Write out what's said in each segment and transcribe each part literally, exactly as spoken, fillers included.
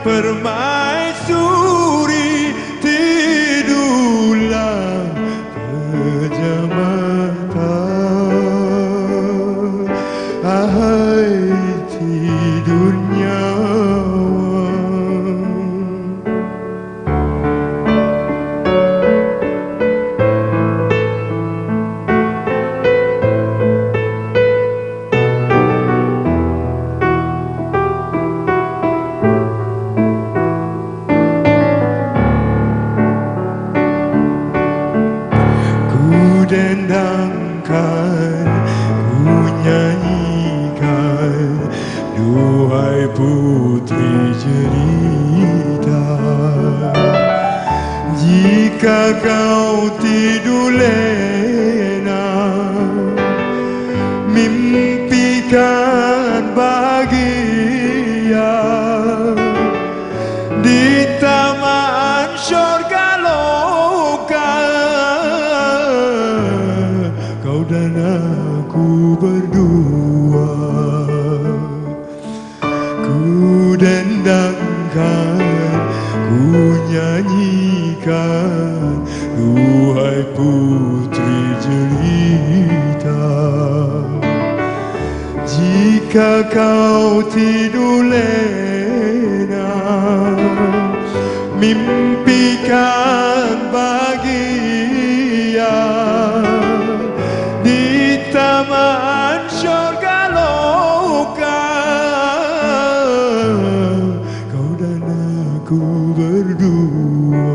permaisuri, tidurlah pejam mata. Ahai tidur nyawa, ku dendangkan, ku nyanyikan, duhai putri jelita. Jika kau tidur lena, mimpikan bahagia di taman syurga loka. Kau dan aku berdua, ku dendangkan, ku nyanyikan, duhai putri jelita. Jika kau tidur lena, mimpikan bahagia di taman syurga loka. Kau dan aku berdua.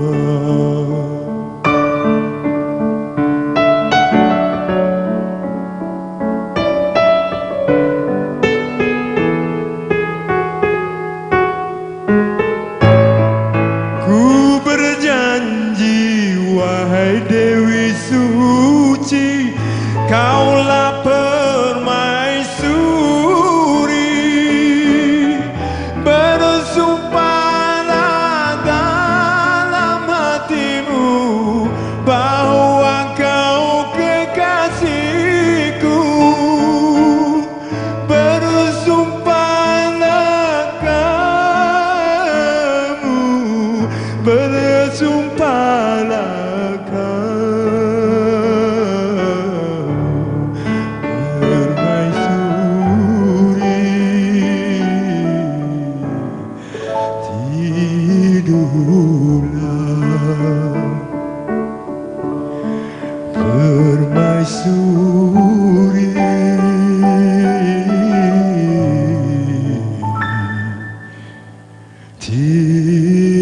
Ku berjanji, wahai Dewi suci, kaulah permaisuri. Bersumpahlah dalam hatimu bahwa kau kekasihku. Bersumpahlah kamu, bersumpahlah kau, permaisuri. Tidurlah permaisuri, tidurlah.